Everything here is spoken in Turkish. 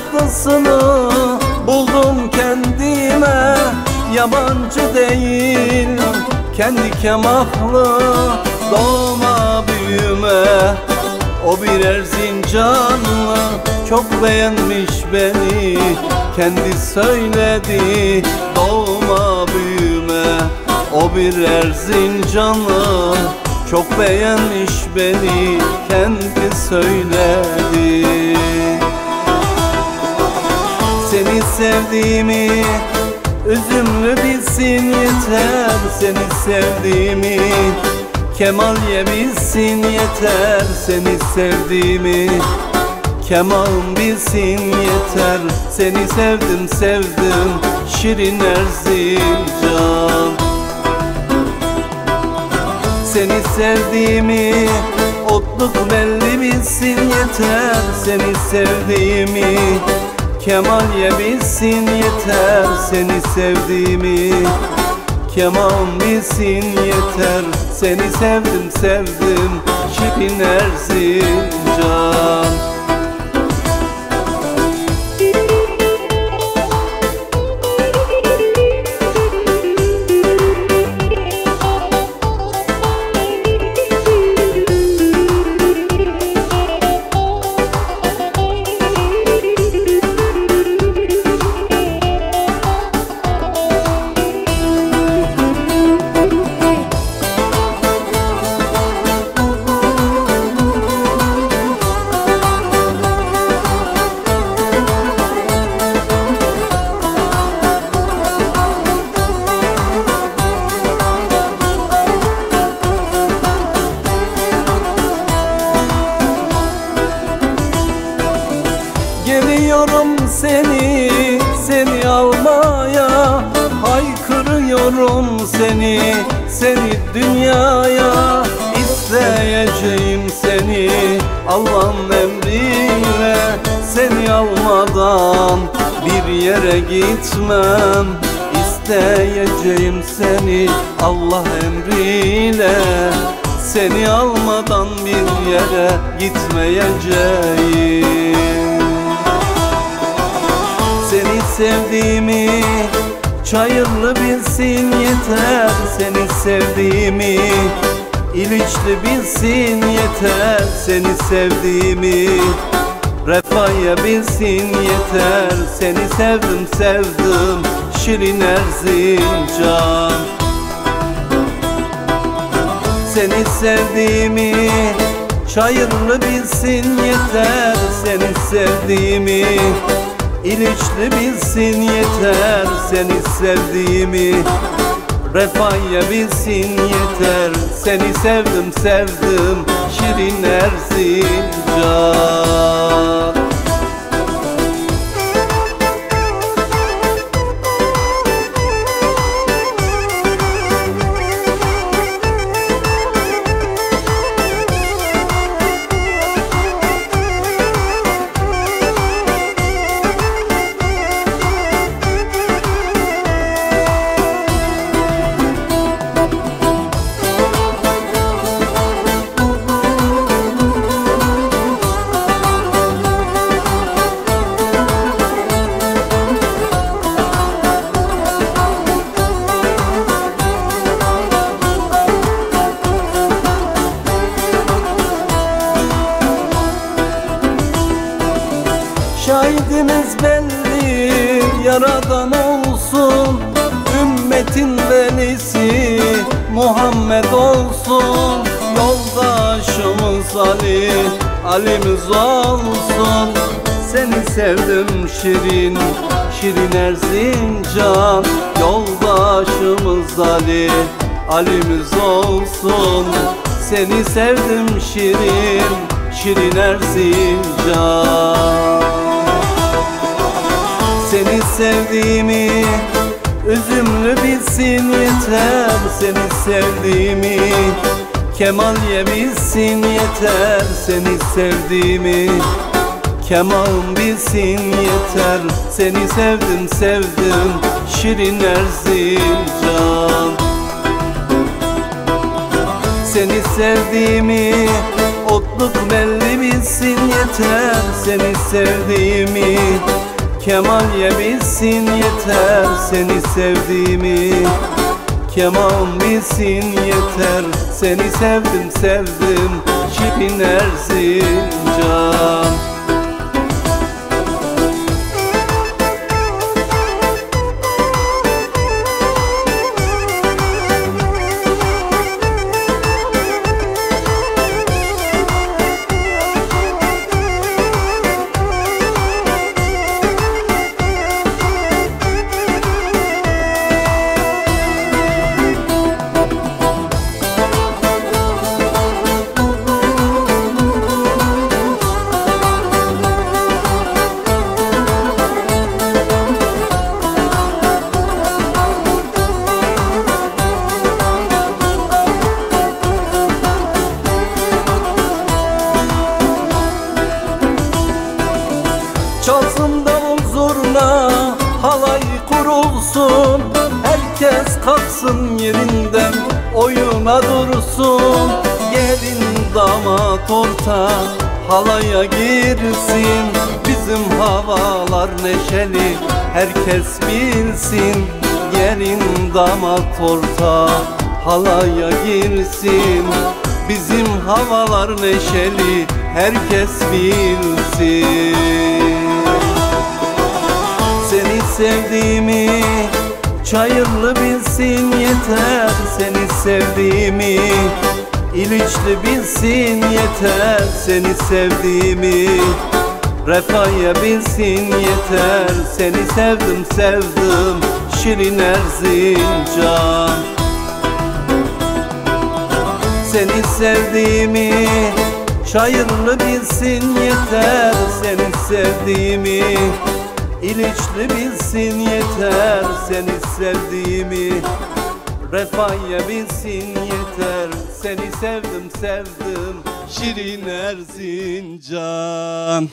tatlısını buldum kendime. Yabancı değil, kendi kemahlı, doğma büyüme. O bir Erzincanlı, çok beğenmiş beni, kendi söyledi, doğma büyüme. O bir Erzincanlı, çok beğenmiş beni, kendi söyledi. Seni sevdiğimi üzümlü bilsin yeter, seni sevdiğimi kemalye bilsin yeter, seni sevdiğimi kemal bilsin yeter. Seni sevdim sevdim şirin Erzincan. Seni sevdiğimi otluk belli bilsin yeter, seni sevdiğimi kemalye bilsin yeter, seni sevdiğimi keman bilsin yeter. Seni sevdim sevdim şirin Erzincan. Geliyorum seni almaya, haykırıyorum seni dünyaya. İsteyeceğim seni Allah'ın emriyle, seni almadan bir yere gitmem. İsteyeceğim seni Allah emriyle, seni almadan bir yere gitmeyeceğim. Seni sevdiğimi Çayırlı bilsin yeter, seni sevdiğimi İliçli bilsin yeter, seni sevdiğimi Refahya bilsin yeter, seni sevdim sevdim şirin Erzincan. Seni sevdiğimi Çayırlı bilsin yeter, seni sevdiğimi İliçli bilsin yeter, seni sevdiğimi Refahya bilsin yeter, seni sevdim sevdim şirin Erzincan. Şahidimiz belli, yaradan olsun, ümmetin velisi Muhammed olsun. Yoldaşımız Ali, Ali'miz olsun. Seni sevdim şirin, şirin Erzincan. Yoldaşımız Ali, Ali'miz olsun. Seni sevdim şirin, şirin Erzincan. Seni sevdiğimi üzümlü bilsin yeter, seni sevdiğimi kemalye bilsin yeter, seni sevdiğimi keman bilsin yeter. Seni sevdim sevdim şirin Erzincan. Seni sevdiğimi otluk belli bilsin yeter, seni sevdiğimi Kemal bilsin yeter seni sevdiğimi, keman bilsin yeter seni sevdim sevdim Şirin Erzincan. Çalsın davul zurna, halay kurulsun, herkes kalksın yerinden, oyuna dursun. Gelin damat orta halaya girsin, bizim havalar neşeli herkes bilsin. Gelin damat orta halaya girsin, bizim havalar neşeli herkes bilsin. Seni sevdiğimi Çayırlı bilsin yeter seni sevdiğimi, İliçli bilsin yeter seni sevdiğimi, Refahya bilsin yeter seni sevdim sevdim Şirin Erzincan. Seni sevdiğimi Çayırlı bilsin yeter seni sevdiğimi, İliçli bilsin yeter seni sevdiğimi, Refahya bilsin yeter seni sevdim sevdim Şirin Erzincan.